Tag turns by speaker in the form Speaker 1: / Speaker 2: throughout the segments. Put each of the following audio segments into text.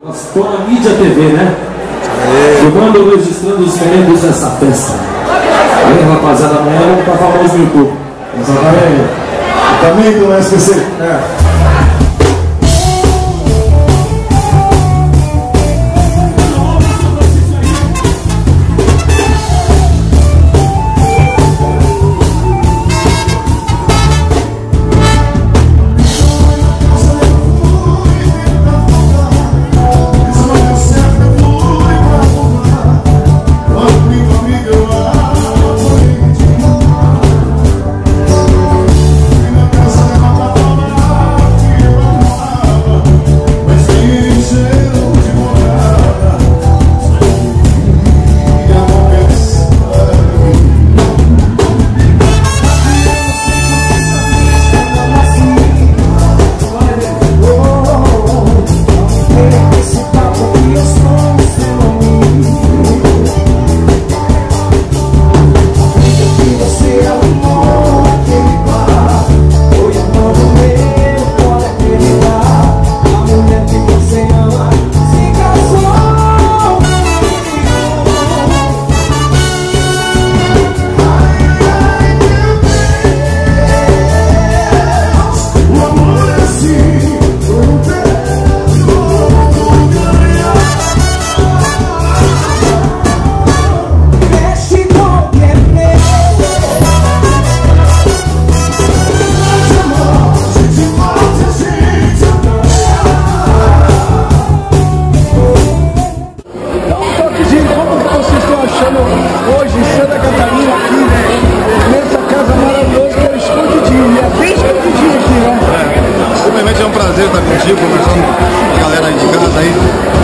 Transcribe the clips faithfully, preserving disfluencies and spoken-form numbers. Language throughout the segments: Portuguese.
Speaker 1: Estou na Mídia T V, né? Filmando e registrando os momentos dessa festa. Aí, rapaziada, amanhã vamos estar famoso no YouTube.
Speaker 2: Exatamente. Também do S P C. É.
Speaker 3: Hoje em Santa Catarina, aqui, nessa casa maravilhosa que é escondidinho, e é bem escondidinho aqui, né?
Speaker 4: É, simplesmente é um prazer estar contigo, conversando com a galera aí de casa aí.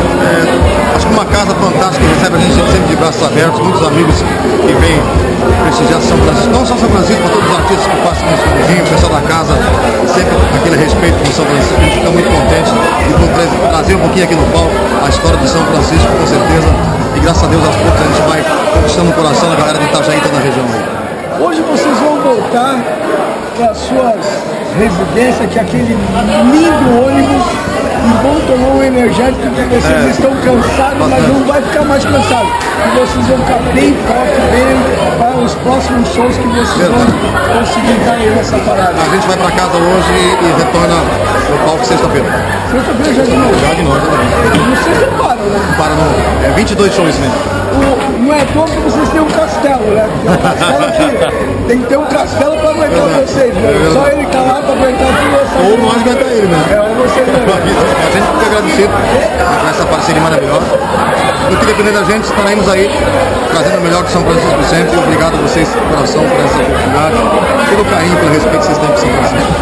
Speaker 4: É, acho que uma casa fantástica, recebe a gente sempre de braços abertos, muitos amigos que vêm prestigiar São Francisco, não só São Francisco, mas todos os artistas que passam no escondidinho, o pessoal da casa, sempre aquele respeito com São Francisco, a gente fica muito contente de poder trazer um pouquinho aqui no palco a história de São Francisco, com certeza. E graças a Deus, aos poucos a gente vai conquistando o coração da galera de Itajaí e toda a região aí.
Speaker 3: Hoje vocês vão voltar para as suas residências, que é aquele lindo ônibus, e vão tomar um energético que vocês é, estão cansados, bastante. Mas não vai ficar mais cansado. E vocês vão ficar bem forte, bem para os próximos shows que vocês Verdade. vão conseguir dar aí nessa parada.
Speaker 4: A gente vai para casa hoje e retorna no palco sexta-feira.
Speaker 3: Sexta-feira já de novo?
Speaker 4: Já de novo, já de novo.
Speaker 3: Vocês não param, né?
Speaker 4: Não para, não. É vinte e dois shows mesmo.
Speaker 3: O, não é bom que vocês têm um castelo, né? Um castelo aqui. Tem que ter um castelo para aguentar é vocês, né? É Só ele tá lá para aguentar tudo.
Speaker 4: Ou nós aguentar ele, né?
Speaker 3: É, ou vocês não.
Speaker 4: A gente fica agradecido por essa parceria maravilhosa. Do que depender da gente, estaremos aí trazendo o melhor que São Francisco sempre. Obrigado a vocês, de coração, por essa oportunidade, pelo carinho, pelo respeito que vocês têm por São Francisco.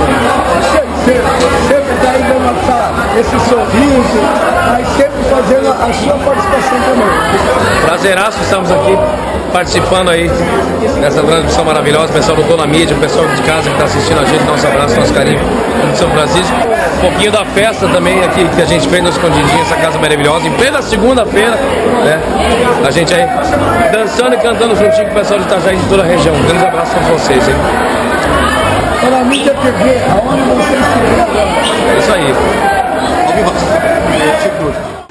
Speaker 4: Sempre
Speaker 3: está aí dando esse sorriso, mas sempre fazendo a sua participação também.
Speaker 5: Prazeraço, estamos aqui participando aí dessa transmissão maravilhosa. O pessoal do Dona Mídia, o pessoal de casa que está assistindo a gente, nosso abraço, nosso carinho de São Francisco. Um pouquinho da festa também aqui que a gente fez no Escondidinho, essa casa maravilhosa, em plena segunda-feira, né? A gente aí dançando e cantando juntinho com o pessoal de Itajaí de toda a região. Um grande abraço a vocês, hein?
Speaker 3: Dona Mídia T V, aonde vocês se agora?
Speaker 5: É isso aí.
Speaker 4: Ao vivo.